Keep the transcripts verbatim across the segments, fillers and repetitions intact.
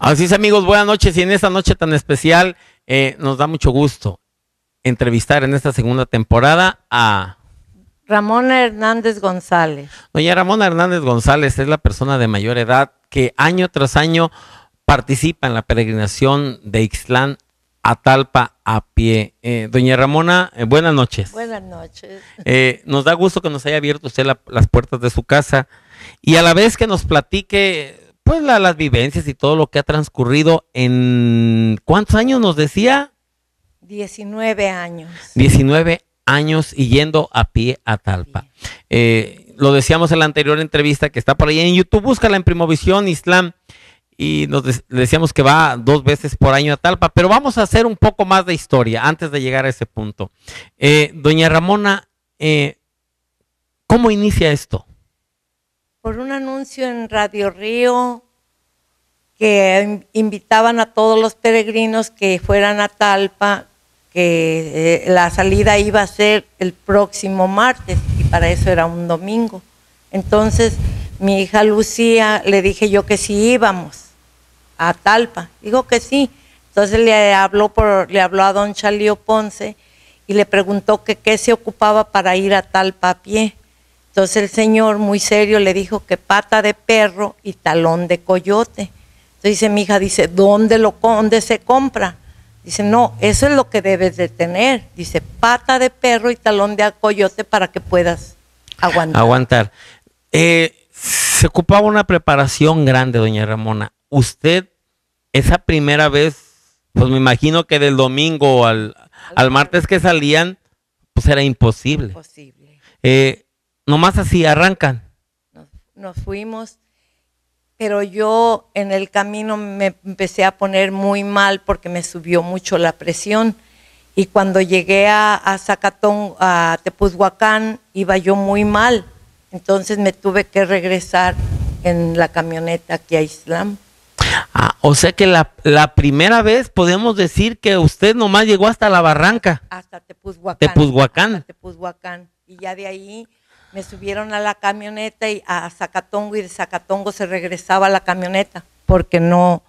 Así es, amigos, buenas noches. Y en esta noche tan especial eh, nos da mucho gusto entrevistar en esta segunda temporada a Ramona Hernández González. Doña Ramona Hernández González. Es la persona de mayor edad que año tras año participa en la peregrinación de Ixtlán a Talpa a pie. Eh, doña Ramona, eh, buenas noches. Buenas noches. Eh, nos da gusto que nos haya abierto usted la, las puertas de su casa y a la vez que nos platique pues la, las vivencias y todo lo que ha transcurrido en... ¿Cuántos años nos decía? diecinueve años. diecinueve años y yendo a pie a Talpa. Eh, lo decíamos en la anterior entrevista que está por ahí en YouTube, búscala en Primovisión Ixtlán. Y nos de le decíamos que va dos veces por año a Talpa, pero vamos a hacer un poco más de historia antes de llegar a ese punto. Eh, doña Ramona, eh, ¿cómo inicia esto? Por un anuncio en Radio Río que invitaban a todos los peregrinos que fueran a Talpa, que eh, la salida iba a ser el próximo martes y para eso era un domingo. Entonces mi hija Lucía, le dije yo que sí íbamos a Talpa, dijo que sí. Entonces le habló, por, le habló a don Chalío Ponce y le preguntó que qué se ocupaba para ir a Talpa a pie. Entonces el señor muy serio le dijo que pata de perro y talón de coyote. Entonces dice mi hija, dice, ¿dónde, lo, dónde se compra? Dice, no, eso es lo que debes de tener. Dice, pata de perro y talón de coyote para que puedas aguantar. Aguantar. Eh, se ocupaba una preparación grande, doña Ramona. Usted, esa primera vez, pues me imagino que del domingo al, al martes que salían, pues era imposible. Imposible. Eh, nomás así arrancan. Nos, nos fuimos, pero yo en el camino me empecé a poner muy mal porque me subió mucho la presión. Y cuando llegué a, a Zacatón, a Tepuzhuacán, iba yo muy mal. Entonces me tuve que regresar en la camioneta aquí a Ixtlán. Ah, o sea que la, la primera vez podemos decir que usted nomás llegó hasta la barranca. Hasta Tepuzhuacán. Tepuzhuacán. Hasta Tepuzhuacán. Y ya de ahí me subieron a la camioneta y a Zacatongo, y de Zacatongo se regresaba a la camioneta porque no,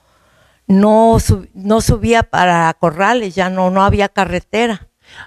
no, sub, no subía para Corrales, ya no, no había carretera.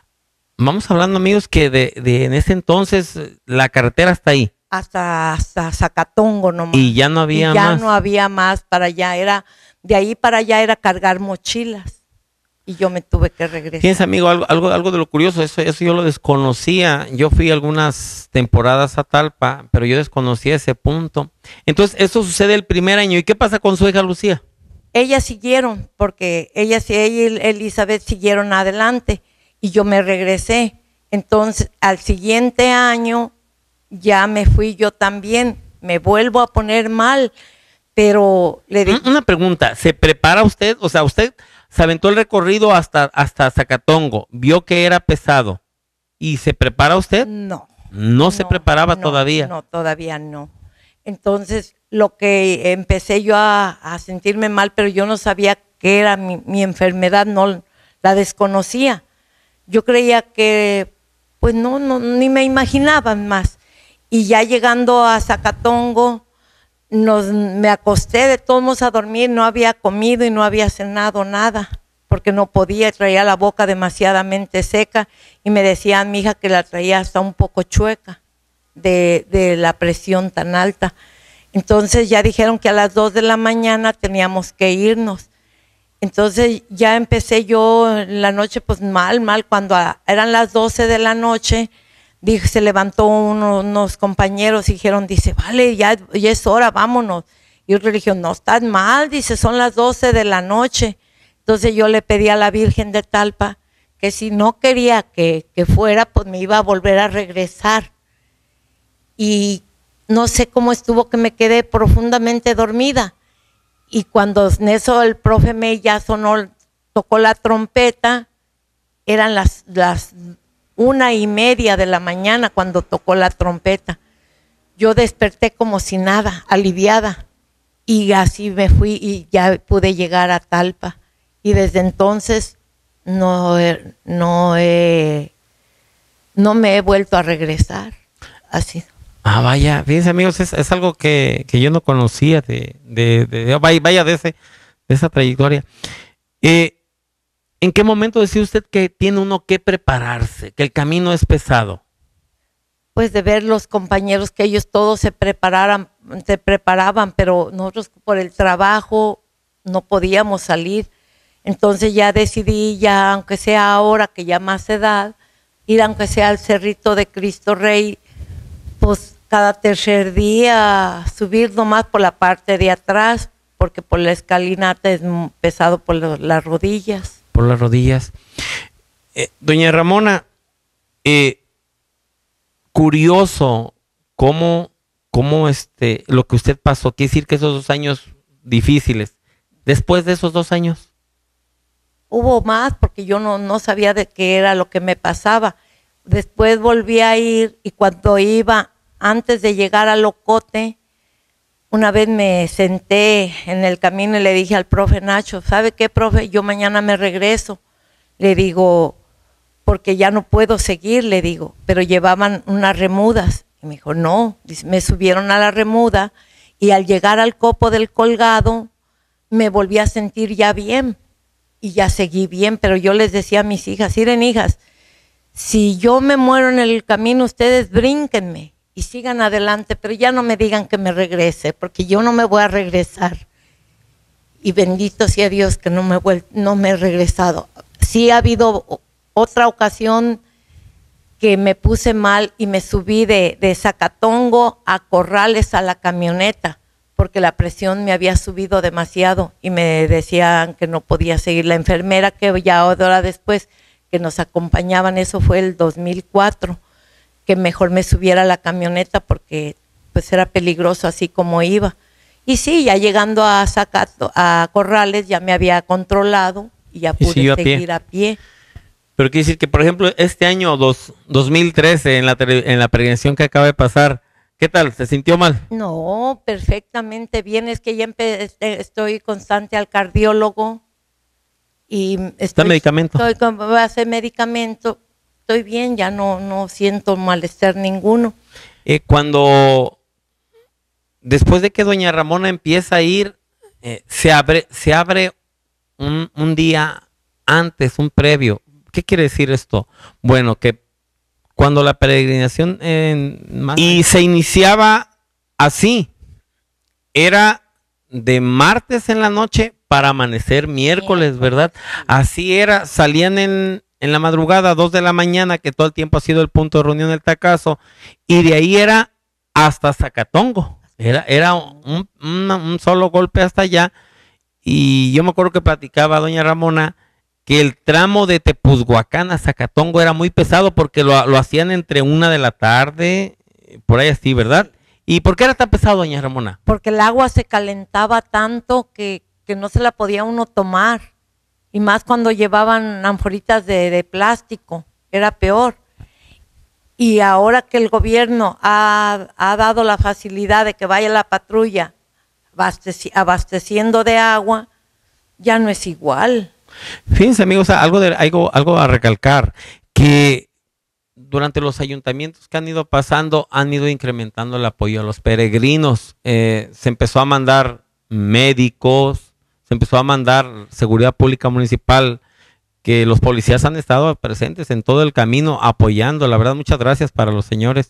Vamos hablando, amigos, que de, de en ese entonces la carretera está ahí. Hasta, hasta Zacatongo nomás. Y ya no había y ya más. no había más para allá, era, de ahí para allá era cargar mochilas. Y yo me tuve que regresar. Fíjense, amigo, algo, algo, algo de lo curioso, eso, eso yo lo desconocía. Yo fui algunas temporadas a Talpa, pero yo desconocía ese punto. Entonces, eso sucede el primer año. ¿Y qué pasa con su hija Lucía? Ellas siguieron, porque ellas, ella y Elizabeth siguieron adelante. Y yo me regresé. Entonces, al siguiente año ya me fui yo también. Me vuelvo a poner mal, pero le digo... Una pregunta, ¿se prepara usted? O sea, usted se aventó el recorrido hasta, hasta Zacatongo, vio que era pesado, ¿y se prepara usted? No. ¿No, no se preparaba no, todavía? No, todavía no. Entonces, lo que empecé yo a, a sentirme mal, pero yo no sabía qué era mi, mi enfermedad, no la desconocía. Yo creía que, pues no, no, ni me imaginaban más. Y ya llegando a Zacatongo, nos, me acosté de todos modos a dormir, no había comido y no había cenado nada, porque no podía, traía la boca demasiadamente seca y me decía mi hija que la traía hasta un poco chueca de, de la presión tan alta. Entonces ya dijeron que a las dos de la mañana teníamos que irnos. Entonces ya empecé yo en la noche pues mal, mal, cuando a, eran las doce de la noche, dije, se levantó uno, unos compañeros y dijeron, dice, vale, ya, ya es hora, vámonos. Y otro le dijo, no, estás mal, dice, son las doce de la noche. Entonces yo le pedí a la Virgen de Talpa que si no quería que, que fuera, pues me iba a volver a regresar. Y no sé cómo estuvo que me quedé profundamente dormida. Y cuando en eso el profe me ya sonó, tocó la trompeta, eran las, las una y media de la mañana cuando tocó la trompeta. Yo desperté como si nada, aliviada, y así me fui y ya pude llegar a Talpa. Y desde entonces no, no, he, no me he vuelto a regresar. Así. Ah, vaya, fíjense, amigos, es, es algo que, que yo no conocía de, de, de vaya, vaya de ese de esa trayectoria. Eh, ¿En qué momento decía usted que tiene uno que prepararse, que el camino es pesado? Pues de ver los compañeros que ellos todos se prepararan, se preparaban, pero nosotros por el trabajo no podíamos salir. Entonces ya decidí, ya aunque sea ahora que ya más edad, ir aunque sea al Cerrito de Cristo Rey, pues cada tercer día subir nomás por la parte de atrás, porque por la escalinata es pesado por lo, las rodillas. Por las rodillas. Eh, doña Ramona, eh, curioso cómo, cómo este, lo que usted pasó, quiere decir que esos dos años difíciles, después de esos dos años. Hubo más porque yo no, no sabía de qué era lo que me pasaba. Después volví a ir y cuando iba, antes de llegar al Ocote, una vez me senté en el camino y le dije al profe Nacho, ¿sabe qué, profe? Yo mañana me regreso. Le digo, porque ya no puedo seguir, le digo, pero llevaban unas remudas. Y me dijo, no, me subieron a la remuda y al llegar al copo del colgado me volví a sentir ya bien y ya seguí bien, pero yo les decía a mis hijas, miren hijas, si yo me muero en el camino, ustedes brínquenme y sigan adelante, pero ya no me digan que me regrese, porque yo no me voy a regresar. Y bendito sea Dios que no me, no me he regresado. Sí ha habido otra ocasión que me puse mal y me subí de, de Zacatongo a Corrales a la camioneta, porque la presión me había subido demasiado y me decían que no podía seguir. La enfermera que ya hora después que nos acompañaban, eso fue el dos mil cuatro, que mejor me subiera a la camioneta porque pues era peligroso así como iba. Y sí, ya llegando a Zacato, a Corrales ya me había controlado y ya pude y seguir a pie. a pie. Pero quiere decir que, por ejemplo, este año dos, dos mil trece, en la, en la peregrinación que acaba de pasar, ¿qué tal? ¿Se sintió mal? No, perfectamente bien. Es que ya estoy constante al cardiólogo y estoy, ¿Está medicamento? Estoy con base de medicamento. Estoy bien, ya no, no siento malestar ninguno. Eh, cuando, después de que doña Ramona empieza a ir, eh, se abre, se abre un, un día antes, un previo. ¿Qué quiere decir esto? Bueno, que cuando la peregrinación eh, y se iniciaba así, era de martes en la noche para amanecer miércoles, ¿verdad? Así era, salían en, en la madrugada, dos de la mañana, que todo el tiempo ha sido el punto de reunión del Tacazo, y de ahí era hasta Zacatongo, era, era un, un, un solo golpe hasta allá, y yo me acuerdo que platicaba doña Ramona que el tramo de Tepuzhuacán a Zacatongo era muy pesado porque lo, lo hacían entre una de la tarde, por ahí así, ¿verdad? ¿Y por qué era tan pesado, doña Ramona? Porque el agua se calentaba tanto que, que no se la podía uno tomar. Y más cuando llevaban anforitas de, de plástico, era peor. Y ahora que el gobierno ha, ha dado la facilidad de que vaya la patrulla abasteci abasteciendo de agua, ya no es igual. Fíjense, amigos, algo, de, algo, algo a recalcar, que durante los ayuntamientos que han ido pasando, han ido incrementando el apoyo a los peregrinos. Eh, se empezó a mandar médicos, se empezó a mandar seguridad pública municipal, que los policías han estado presentes en todo el camino apoyando. La verdad, muchas gracias para los señores.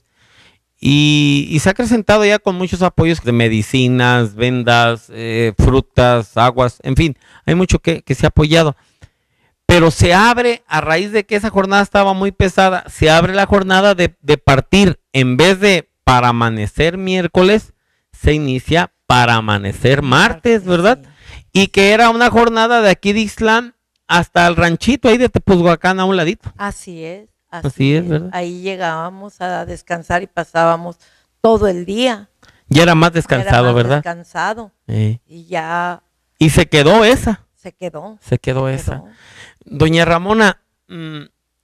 Y, y se ha acrecentado ya con muchos apoyos de medicinas, vendas, eh, frutas, aguas, en fin, hay mucho que, que se ha apoyado. Pero se abre, a raíz de que esa jornada estaba muy pesada, se abre la jornada de, de partir, en vez de para amanecer miércoles, se inicia para amanecer martes, ¿verdad? Y que era una jornada de aquí de Ixtlán hasta el ranchito ahí de Tepuzhuacán a un ladito. Así es. Así, Así es, ¿verdad? Ahí llegábamos a descansar y pasábamos todo el día. Ya era más descansado, era más ¿verdad? Descansado. Sí. Y ya. Y se quedó esa. Se quedó. Se quedó se esa. Quedó. Doña Ramona, mmm,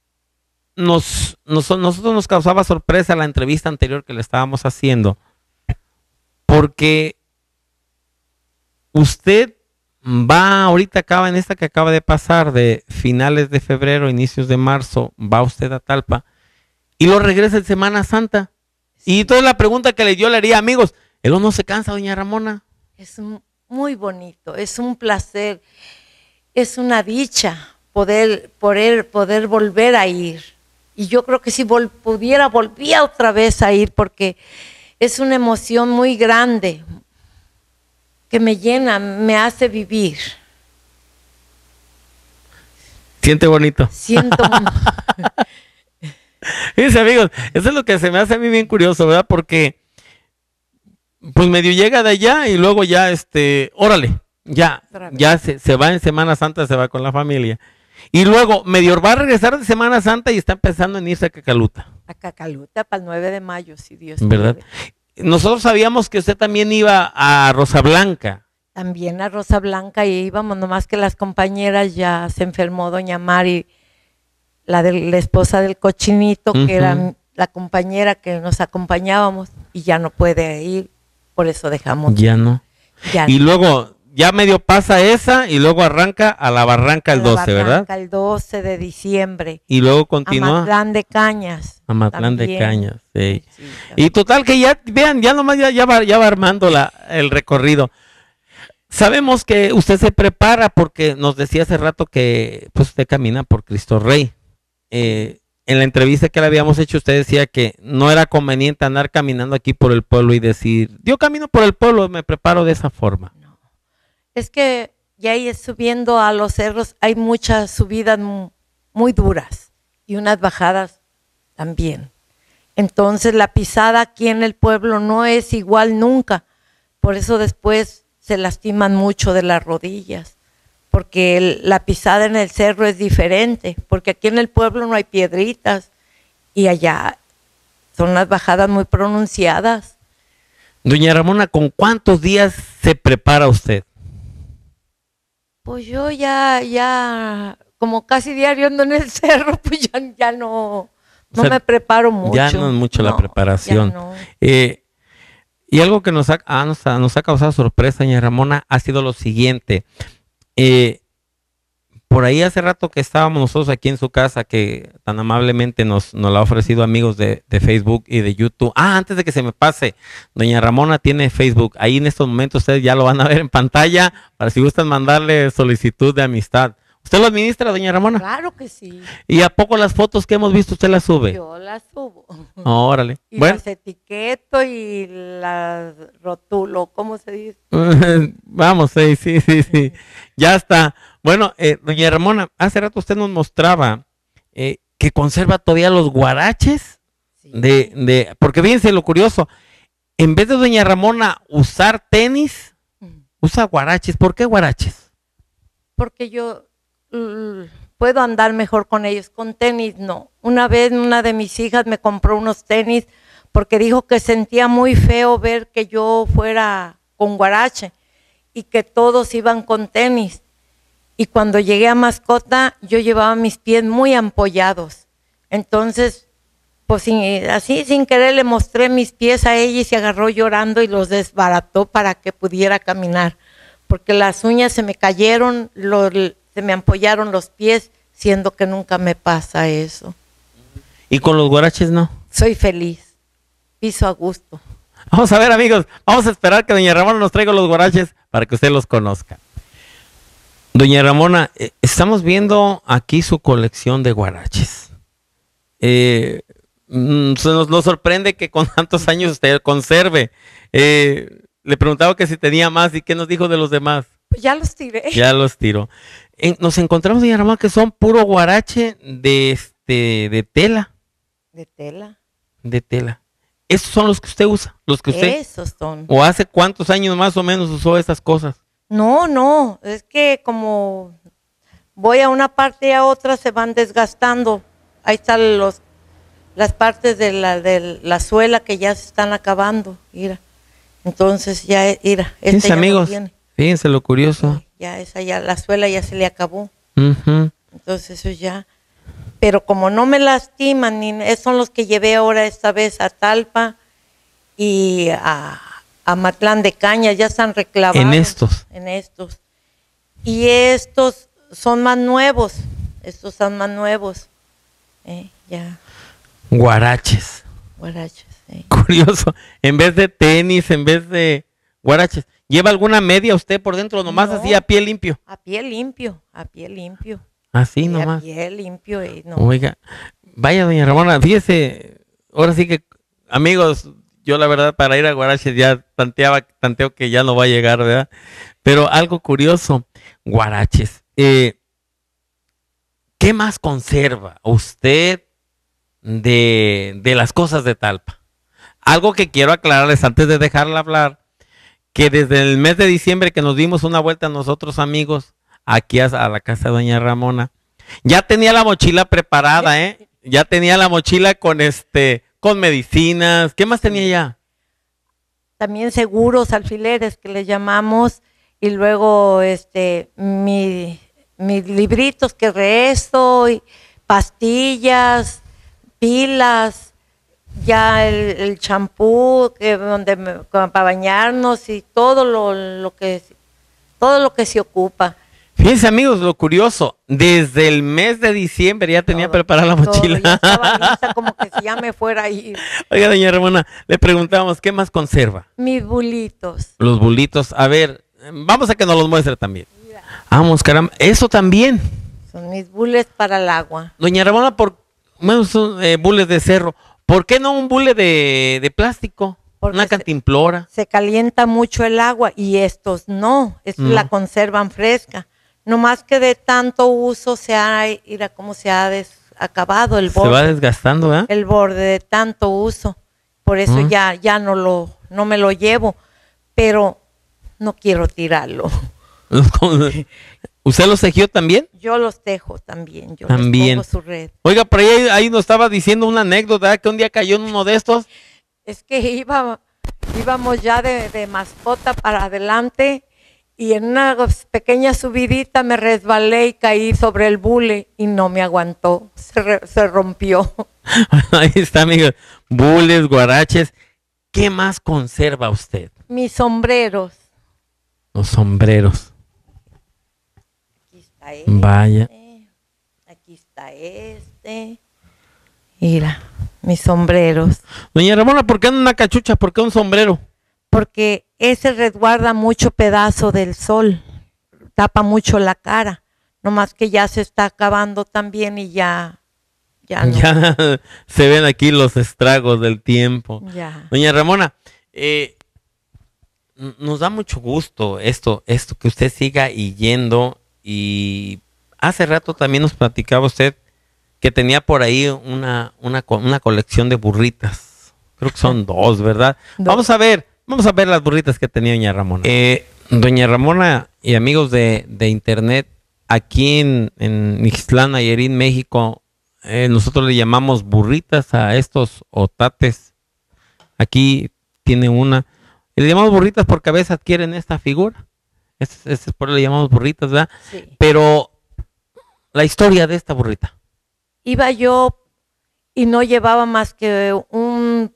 nos, nos, nosotros nos causaba sorpresa la entrevista anterior que le estábamos haciendo, porque usted va, ahorita acaba en esta que acaba de pasar, de finales de febrero, inicios de marzo, va usted a Talpa y lo regresa en Semana Santa. Sí. Y entonces la pregunta que le dio le haría, amigos, ¿él no se cansa, doña Ramona? Es un, muy bonito, es un placer, es una dicha poder, poder, poder volver a ir. Y yo creo que si vol pudiera, volvía otra vez a ir, porque es una emoción muy grande que me llena, me hace vivir. Siente bonito. Siento. Fíjense, amigos, eso es lo que se me hace a mí bien curioso, ¿verdad? Porque pues medio llega de allá y luego ya, este, órale, ya, ya se, se va en Semana Santa, se va con la familia. Y luego medio va a regresar de Semana Santa y está empezando en irse a Cacaluta. A Cacaluta para el nueve de mayo, si Dios ¿verdad? quiere. Nosotros sabíamos que usted también iba a Rosa Blanca. También a Rosa Blanca, y íbamos, nomás que las compañeras, ya se enfermó doña Mari, la de la esposa del Cochinito, uh-huh. que era la compañera que nos acompañábamos, y ya no puede ir, por eso dejamos. Ya no. Ya y no. luego ya medio pasa esa y luego arranca a la Barranca el doce, Barranca, ¿verdad? El doce de diciembre. Y luego continúa. A Matlán de Cañas. A Matlán de Cañas, sí. sí y total que ya, vean, ya nomás ya, ya, va, ya va armando la, el recorrido. Sabemos que usted se prepara porque nos decía hace rato que pues usted camina por Cristo Rey. Eh, en la entrevista que le habíamos hecho, usted decía que no era conveniente andar caminando aquí por el pueblo y decir, yo camino por el pueblo, me preparo de esa forma. No. Es que ya ahí subiendo a los cerros hay muchas subidas muy duras y unas bajadas también. Entonces la pisada aquí en el pueblo no es igual nunca. Por eso después se lastiman mucho de las rodillas, porque el, la pisada en el cerro es diferente, porque aquí en el pueblo no hay piedritas y allá son las bajadas muy pronunciadas. Doña Ramona, ¿con cuántos días se prepara usted? Pues yo ya, ya, como casi diario ando en el cerro, pues ya, ya no, no o sea, me preparo mucho. Ya no es mucho no, la preparación. No. Eh, y algo que nos ha, ah, nos, ha, nos ha causado sorpresa, doña Ramona, ha sido lo siguiente. Eh, por ahí hace rato que estábamos nosotros aquí en su casa, que tan amablemente nos, nos la ha ofrecido amigos de, de Facebook y de YouTube. Ah, antes de que se me pase, doña Ramona tiene Facebook. Ahí en estos momentos ustedes ya lo van a ver en pantalla para si gustan mandarle solicitud de amistad. ¿Usted lo administra, doña Ramona? Claro que sí. ¿Y a poco las fotos que hemos visto usted las sube? Yo las subo. Oh, órale. Y bueno. las etiqueto y las rotulo, ¿cómo se dice? Vamos, sí, sí, sí, sí. Ya está. Bueno, eh, doña Ramona, hace rato usted nos mostraba eh, que conserva todavía los guaraches. Sí. de, de, porque fíjense lo curioso, en vez de doña Ramona usar tenis, mm. usa guaraches. ¿Por qué guaraches? Porque yo puedo andar mejor con ellos, con tenis no. Una vez una de mis hijas me compró unos tenis porque dijo que sentía muy feo ver que yo fuera con guarache y que todos iban con tenis. Y cuando llegué a Mascota yo llevaba mis pies muy ampollados. Entonces, pues sin, así sin querer le mostré mis pies a ella y se agarró llorando y los desbarató para que pudiera caminar. Porque las uñas se me cayeron, los... se me ampollaron los pies, siendo que nunca me pasa eso. ¿Y con los guaraches no? Soy feliz, piso a gusto. Vamos a ver, amigos, vamos a esperar que doña Ramona nos traiga los guaraches para que usted los conozca. Doña Ramona, eh, estamos viendo aquí su colección de guaraches. Eh, se nos, nos sorprende que con tantos años usted conserve. Eh, le preguntaba que si tenía más y qué nos dijo de los demás. Pues ya los tiré. Ya los tiró. En, nos encontramos, doña Ramona, que son puro guarache de este de tela. ¿De tela? De tela. ¿Esos son los que usted usa? Los que usted. Esos son. ¿O hace cuántos años más o menos usó estas cosas? No, no, es que como voy a una parte y a otra se van desgastando. Ahí están los, las partes de la, de la suela que ya se están acabando. Mira. Entonces ya, mira. Fíjense, ya amigos. No fíjense lo curioso. Sí, ya esa ya, la suela ya se le acabó. Uh-huh. Entonces eso ya. Pero como no me lastiman, ni, son los que llevé ahora esta vez a Talpa y a, a Matlán de Cañas, ya están reclamados. En estos. En estos. Y estos son más nuevos. Estos son más nuevos. Eh, ya. Guaraches. Guaraches. Eh. Curioso. En vez de tenis, en vez de guaraches. ¿Lleva alguna media usted por dentro, nomás No, así a pie limpio? A pie limpio, a pie limpio. Así Sí, nomás. a pie limpio. Y no. Oiga, vaya doña Ramona, fíjese, ahora sí que, amigos, yo la verdad para ir a Guaraches ya tanteaba, tanteo que ya no va a llegar, ¿verdad? Pero algo curioso, Guaraches, eh, ¿qué más conserva usted de, de las cosas de Talpa? Algo que quiero aclararles antes de dejarla hablar, que desde el mes de diciembre que nos dimos una vuelta nosotros amigos, aquí a, a la casa de doña Ramona, ya tenía la mochila preparada, ¿eh? Ya tenía la mochila con este, con medicinas, ¿qué más tenía ya? También seguros, alfileres que le llamamos, y luego este mi, mis libritos que rezo, y pastillas, pilas, ya el champú que donde me, para bañarnos y todo lo, lo que todo lo que se ocupa. Fíjense amigos, lo curioso, desde el mes de diciembre ya tenía todo, preparada la mochila. Todo, ya estaba lista como que si ya me fuera a ir. Oiga, doña Ramona, le preguntamos, ¿qué más conserva? Mis bulitos. Los bulitos, a ver, vamos a que nos los muestre también. Mira. Vamos, caramba, eso también. Son mis bules para el agua. Doña Ramona, por bueno, son eh, bules de cerro, ¿por qué no un bule de, de plástico? Porque una cantimplora. Se, se calienta mucho el agua y estos no, estos no. La conservan fresca. No más que de tanto uso se ha, mira cómo se ha des, acabado el borde. Se va desgastando, ¿eh? El borde de tanto uso. Por eso uh-huh. ya, ya no lo, no me lo llevo, pero no quiero tirarlo. ¿Usted los tejió también? Yo los tejo también, yo también. les pongo su red. Oiga, por ahí, ahí nos estaba diciendo una anécdota, que un día cayó en uno de estos. Es que iba, íbamos ya de, de mascota para adelante y en una pequeña subidita me resbalé y caí sobre el bule y no me aguantó, se, re, se rompió. Ahí está, amigos, bules, guaraches. ¿Qué más conserva usted? Mis sombreros. Los sombreros. Aquí está este. Vaya. Aquí está este. Mira, mis sombreros. Doña Ramona, ¿por qué una cachucha? ¿Por qué un sombrero? Porque ese resguarda mucho pedazo del sol, tapa mucho la cara, nomás que ya se está acabando también y ya, ya, no. Ya se ven aquí los estragos del tiempo. Ya. Doña Ramona, eh, nos da mucho gusto esto, esto que usted siga yendo y hace rato también nos platicaba usted que tenía por ahí una, una, una colección de burritas. Creo que son dos, ¿verdad? Dos. Vamos a ver, vamos a ver las burritas que tenía doña Ramona. Eh, doña Ramona y amigos de, de internet, aquí en, en Ixtlán, Nayarit, México, eh, nosotros le llamamos burritas a estos otates. Aquí tiene una. Y le llamamos burritas porque a veces adquieren esta figura. Es, es, es por eso le llamamos burritas, ¿verdad? Sí. Pero la historia de esta burrita. Iba yo y no llevaba más que un,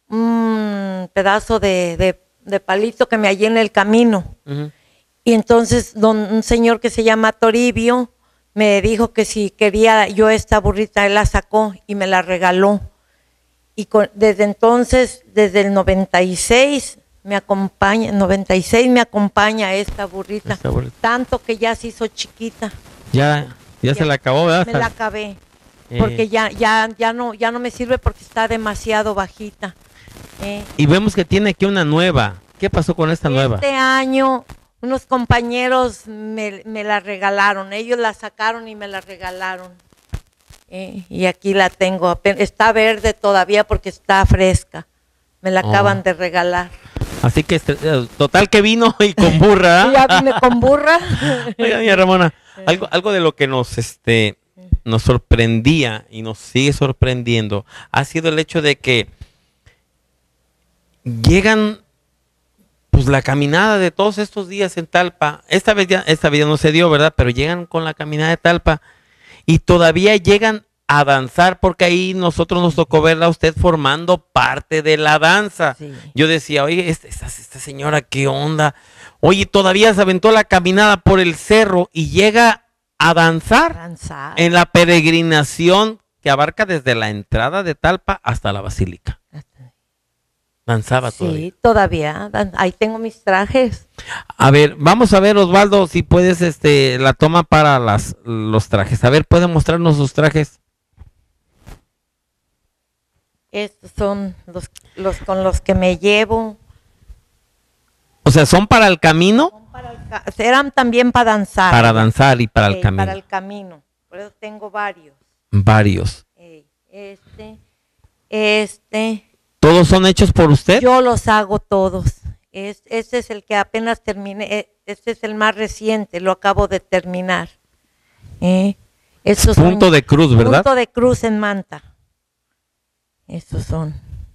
un pedazo de, de, de palito que me hallé en el camino. Uh-huh. Y entonces don, un señor que se llama Toribio me dijo que si quería yo esta burrita, él la sacó y me la regaló. Y con, desde entonces, desde el noventa y seis, me acompaña, noventa y seis me acompaña esta burrita, esta burrita. Tanto que ya se hizo chiquita. Ya, ya, ya se la acabó, ¿verdad? Me la acabé. Porque eh. ya, ya, ya no, ya no me sirve porque está demasiado bajita. Eh. Y vemos que tiene aquí una nueva. ¿Qué pasó con esta este nueva? Este año unos compañeros me, me la regalaron. Ellos la sacaron y me la regalaron. Eh. Y aquí la tengo. Está verde todavía porque está fresca. Me la oh. acaban de regalar. Así que total que vino y con burra. Ya vine con burra. Oiga, doña Ramona, algo, algo de lo que nos este nos sorprendía y nos sigue sorprendiendo ha sido el hecho de que llegan pues la caminada de todos estos días en Talpa. Esta vez ya, esta vez ya no se dio, ¿verdad? Pero llegan con la caminada de Talpa y todavía llegan a danzar, porque ahí nosotros nos tocó verla a usted formando parte de la danza. Sí. Yo decía, oye, esta, esta, esta señora, ¿qué onda? Oye, todavía se aventó la caminada por el cerro y llega a danzar, danzar en la peregrinación que abarca desde la entrada de Talpa hasta la basílica. Danzaba sí, todavía. Sí, todavía. Ahí tengo mis trajes. A ver, vamos a ver, Osvaldo, si puedes, este, la toma para las, los trajes. A ver, ¿puede mostrarnos sus trajes? Estos son los, los con los que me llevo. O sea, ¿son para el camino? Son para el ca- Eran también para danzar. Para danzar y para el Ey, camino. Para el camino. Por eso tengo varios. Varios. Ey, Este, este. ¿Todos son hechos por usted? Yo los hago todos. Es, este es el que apenas terminé. eh, Este es el más reciente. Lo acabo de terminar. Eh, estos son- Punto de cruz, ¿verdad? Punto de cruz en manta. Estos son.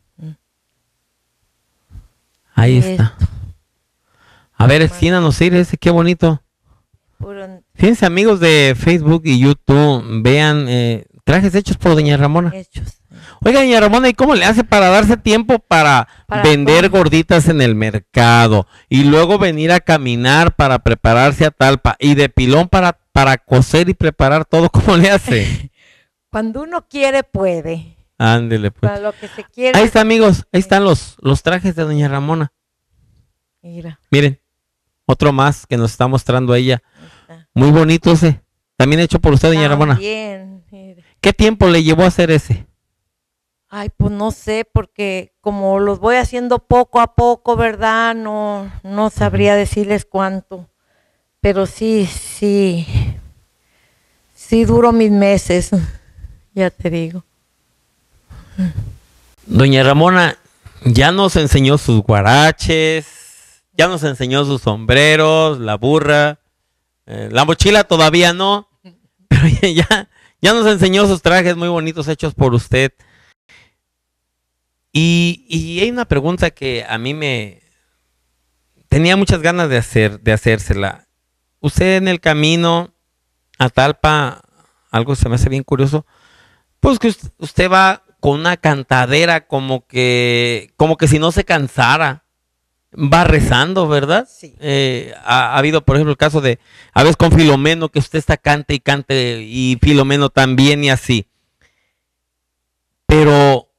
Ahí está. Esto, A ver, extiéndanos, ir ese, qué bonito. puro Fíjense, amigos de Facebook y YouTube, vean eh, trajes hechos por doña Ramona. hechos. Oiga, doña Ramona, ¿y cómo le hace para darse tiempo para, Para vender todo. gorditas en el mercado y luego venir a caminar para prepararse a talpa y de pilón para, para coser y preparar todo? ¿Cómo le hace? Cuando uno quiere, puede. Ándele, pues. Para lo que se quiere. Ahí está, amigos, ahí están los, los trajes de doña Ramona. Mira, Miren, otro más que nos está mostrando ella. ahí está. Muy bonito ese. También hecho por usted, doña Ramona. También, mire. ¿Qué tiempo le llevó a hacer ese? Ay, pues no sé, porque como los voy haciendo poco a poco, ¿verdad? No, no sabría decirles cuánto. Pero sí, sí. Sí duro mis meses. Ya te digo. Doña Ramona ya nos enseñó sus guaraches, ya nos enseñó sus sombreros, la burra, eh, la mochila todavía no, pero ya, ya, ya nos enseñó sus trajes muy bonitos hechos por usted. Y, y hay una pregunta que a mí me tenía muchas ganas de hacer, de hacérsela. Usted en el camino a Talpa, algo se me hace bien curioso, pues que usted, usted va con una cantadera como que, como que si no se cansara, va rezando, ¿verdad? Sí. Eh, ha, ha habido, por ejemplo, el caso de, a veces con Filomeno, que usted está cante y cante, y Filomeno también y así. Pero,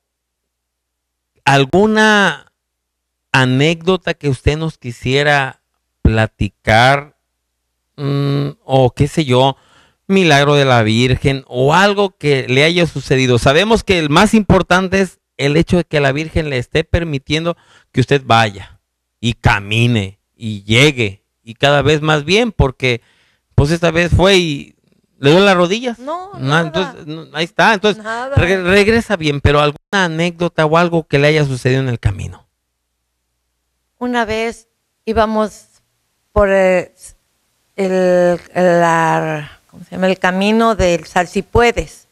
¿alguna anécdota que usted nos quisiera platicar? Mm, o qué sé yo, milagro de la Virgen o algo que le haya sucedido. Sabemos que el más importante es el hecho de que la Virgen le esté permitiendo que usted vaya y camine y llegue y cada vez más bien, porque pues esta vez fue y le dio las rodillas. No, No, nada. entonces, no, ahí está, entonces Nada. re- regresa bien, pero alguna anécdota o algo que le haya sucedido en el camino. Una vez íbamos por el, el, la- ¿cómo se llama? El camino del Salsipuedes.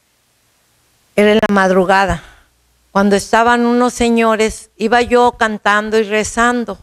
Era en la madrugada. Cuando estaban unos señores, iba yo cantando y rezando.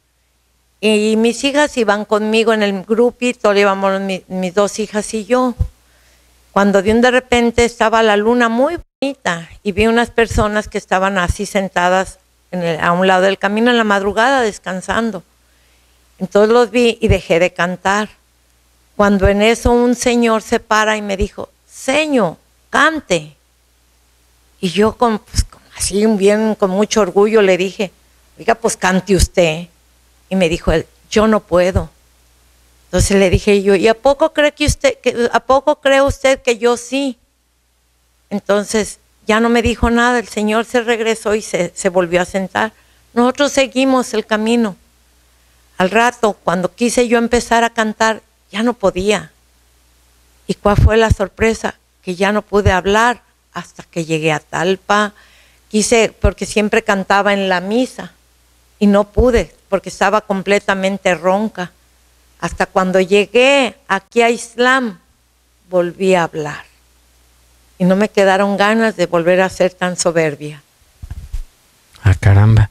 Y mis hijas iban conmigo en el grupito, íbamos mi- mis dos hijas y yo. Cuando de un de repente estaba la luna muy bonita y vi unas personas que estaban así sentadas en el- a un lado del camino en la madrugada descansando. Entonces los vi y dejé de cantar. Cuando en eso un señor se para y me dijo, señor, cante. Y yo con, pues, con- así bien, con mucho orgullo le dije, oiga, pues cante usted. Y me dijo él, yo no puedo. Entonces le dije yo, ¿y a poco cree que usted, que, a poco cree usted que yo sí? Entonces ya no me dijo nada, el señor se regresó y se, se volvió a sentar. Nosotros seguimos el camino. Al rato, cuando quise yo empezar a cantar, ya no podía. ¿Y cuál fue la sorpresa? Que ya no pude hablar hasta que llegué a Talpa. Quise, porque siempre cantaba en la misa, y no pude, porque estaba completamente ronca. Hasta cuando llegué aquí a Islam, volví a hablar. Y no me quedaron ganas de volver a ser tan soberbia. Ah, caramba.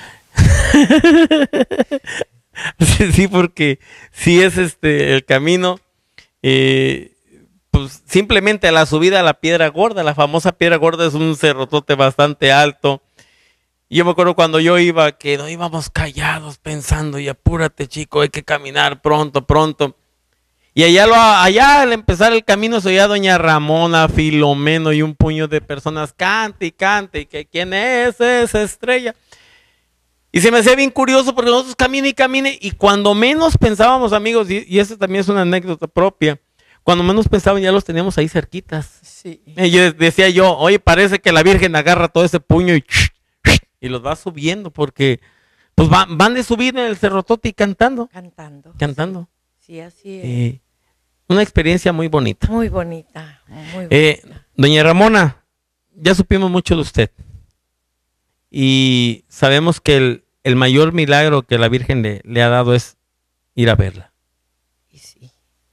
Sí, sí, porque sí es este el camino, eh, pues simplemente a la subida a la Piedra Gorda, la famosa Piedra Gorda es un cerrotote bastante alto. Y yo me acuerdo cuando yo iba, que no íbamos callados pensando, y apúrate chico, hay que caminar pronto, pronto. Y allá, lo, allá al empezar el camino se oía doña Ramona, Filomeno y un puño de personas, cante y cante, y que quién es esa estrella. Y se me hacía bien curioso porque nosotros camine y camine y cuando menos pensábamos, amigos, y, y esa también es una anécdota propia, cuando menos pensaban ya los teníamos ahí cerquitas. Sí. Y yo decía yo, oye, parece que la Virgen agarra todo ese puño y, y los va subiendo porque pues van, van de subir en el Cerrotote y cantando. Cantando. Cantando. Sí, sí así es. Eh, una experiencia muy bonita. Muy bonita, muy bonita. Eh, doña Ramona, ya supimos mucho de usted. Y sabemos que el, el mayor milagro que la Virgen le, le ha dado es ir a verla. Y sí.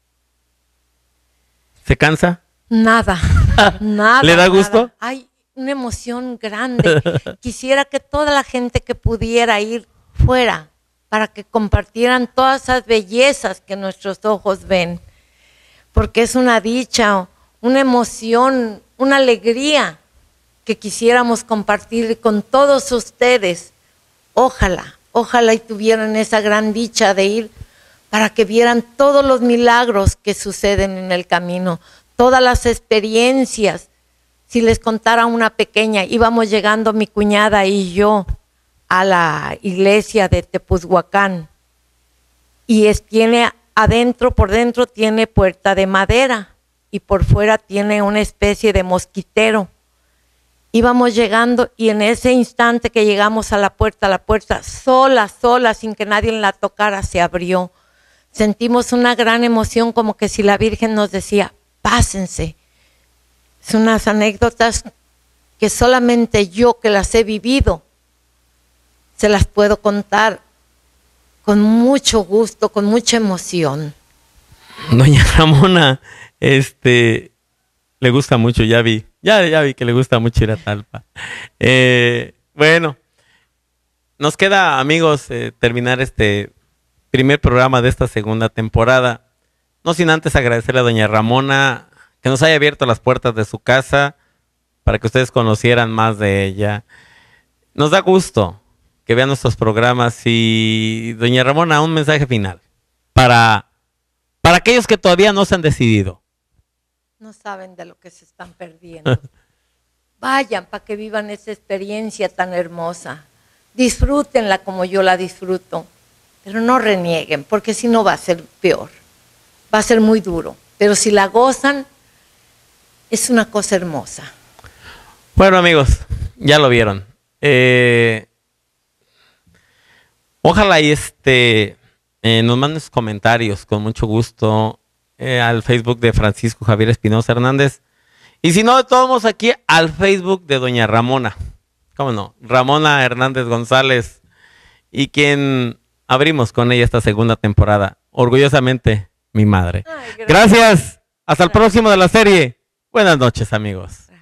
¿Se cansa? Nada, nada. ¿Le da gusto? Nada. Hay una emoción grande. Quisiera que toda la gente que pudiera ir fuera para que compartieran todas esas bellezas que nuestros ojos ven. Porque es una dicha, una emoción, una alegría que quisiéramos compartir con todos ustedes. Ojalá, ojalá y tuvieran esa gran dicha de ir para que vieran todos los milagros que suceden en el camino, todas las experiencias. Si les contara una pequeña, íbamos llegando mi cuñada y yo a la iglesia de Tepuzhuacán y es, tiene adentro, por dentro tiene puerta de madera y por fuera tiene una especie de mosquitero. Íbamos llegando y en ese instante que llegamos a la puerta, la puerta sola, sola, sin que nadie la tocara, se abrió. Sentimos una gran emoción, como que si la Virgen nos decía, pásense. Son unas anécdotas que solamente yo, que las he vivido, se las puedo contar con mucho gusto, con mucha emoción. Doña Ramona, este, le gusta mucho, ya vi, ya, ya vi que le gusta mucho ir a Talpa. Eh, bueno, nos queda, amigos, eh, terminar este primer programa de esta segunda temporada. No sin antes agradecerle a doña Ramona que nos haya abierto las puertas de su casa para que ustedes conocieran más de ella. Nos da gusto que vean nuestros programas y doña Ramona, un mensaje final para, para aquellos que todavía no se han decidido. No saben de lo que se están perdiendo. Vayan para que vivan esa experiencia tan hermosa. Disfrútenla como yo la disfruto, pero no renieguen, porque si no va a ser peor. Va a ser muy duro, pero si la gozan, es una cosa hermosa. Bueno, amigos, ya lo vieron. Eh, ojalá y este eh, nos manden sus comentarios con mucho gusto eh, al Facebook de Francisco Javier Espinosa Hernández. Y si no, de todos modos aquí al Facebook de doña Ramona. ¿Cómo no? Ramona Hernández González. Y quien abrimos con ella esta segunda temporada. Orgullosamente, mi madre. Ay, gracias. gracias. Hasta el próximo de la serie. Buenas noches, amigos.